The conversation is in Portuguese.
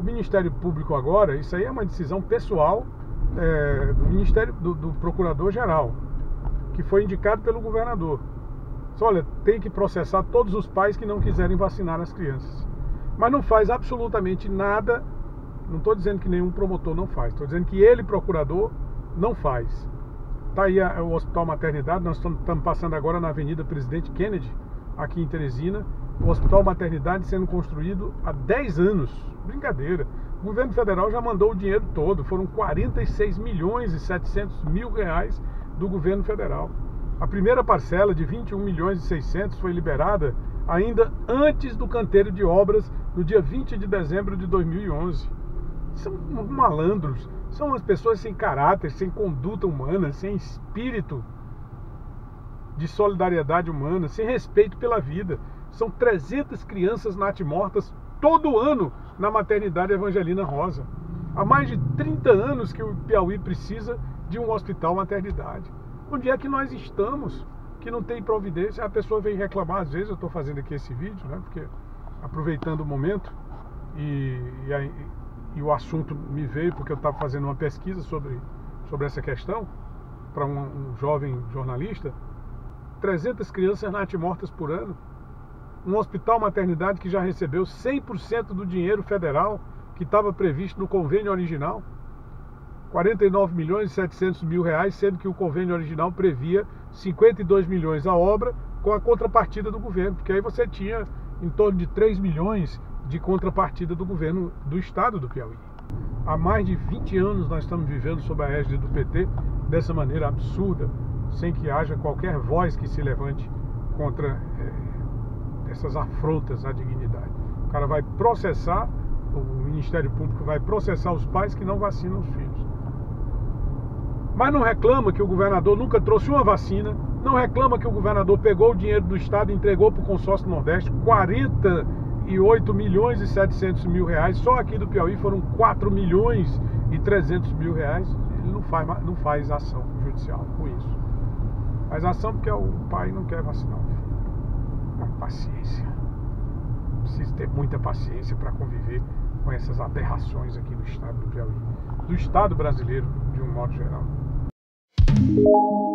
Ministério Público agora, isso aí é uma decisão pessoal do Ministério, do Procurador-Geral, que foi indicado pelo governador. Olha, tem que processar todos os pais que não quiserem vacinar as crianças. Mas não faz absolutamente nada. Não estou dizendo que nenhum promotor não faz, estou dizendo que ele, procurador, não faz. Está aí o Hospital Maternidade, nós estamos passando agora na Avenida Presidente Kennedy, aqui em Teresina. O Hospital Maternidade sendo construído há 10 anos. Brincadeira. O governo federal já mandou o dinheiro todo. Foram 46 milhões e 700 mil reais do governo federal. A primeira parcela de 21 milhões e 600 foi liberada ainda antes do canteiro de obras, no dia 20 de dezembro de 2011. São malandros, são as pessoas sem caráter, sem conduta humana, sem espírito de solidariedade humana, sem respeito pela vida. São 300 crianças natimortas todo ano na maternidade Evangelina Rosa. Há mais de 30 anos que o Piauí precisa de um hospital maternidade. Onde é que nós estamos que não tem providência? A pessoa vem reclamar, às vezes eu estou fazendo aqui esse vídeo, né, porque aproveitando o momento e o assunto me veio porque eu estava fazendo uma pesquisa sobre essa questão para um jovem jornalista. 300 crianças natimortas por ano. Um hospital maternidade que já recebeu 100% do dinheiro federal que estava previsto no convênio original. 49 milhões e 700 mil reais, sendo que o convênio original previa 52 milhões a obra com a contrapartida do governo, porque aí você tinha em torno de 3 milhões de contrapartida do governo do estado do Piauí. Há mais de 20 anos nós estamos vivendo sob a égide do PT dessa maneira absurda, sem que haja qualquer voz que se levante contra essas afrontas à dignidade. O cara vai processar, o Ministério Público vai processar os pais que não vacinam os filhos. Mas não reclama que o governador nunca trouxe uma vacina, não reclama que o governador pegou o dinheiro do estado e entregou para o consórcio Nordeste, 48 milhões e 700 mil reais, só aqui do Piauí foram 4 milhões e 300 mil reais. Ele não faz ação judicial com isso. Faz ação porque o pai não quer vacinar o filho. Paciência. Precisa ter muita paciência para conviver com essas aberrações aqui no estado do Piauí, do estado brasileiro de um modo geral.